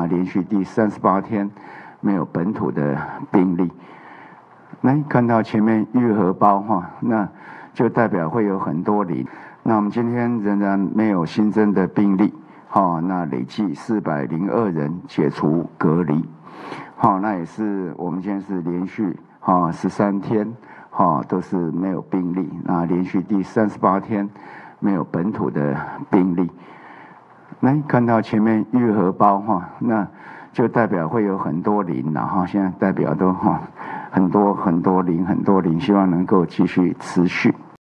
那连续第38天没有本土的病例。来看到前面玉荷包哈，那就代表会有很多零。那我们今天仍然没有新增的病例，那累计402人解除隔离，那也是我们今天是连续13天都是没有病例，那连续第38天没有本土的病例。来看到前面玉荷包哈，那就代表会有很多零了哈，现在代表都很多零，希望能够继续持续。